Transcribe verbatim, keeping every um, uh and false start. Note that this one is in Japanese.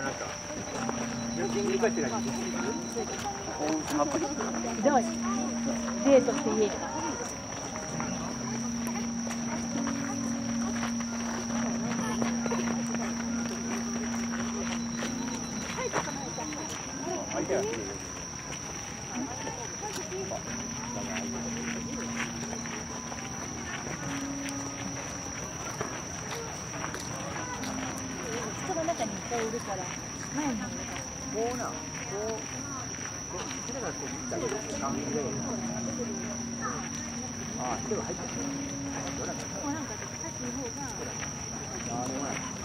はなんか理解してない。アプリ。 どうしデートしていいか。人の中にいっぱいいるから前にいるから。 こうな、こう、これがこう見たら感じで。ああ、人が入ってる。どうなんだ。 もうなんかさっきの方が。 ああ、でもない。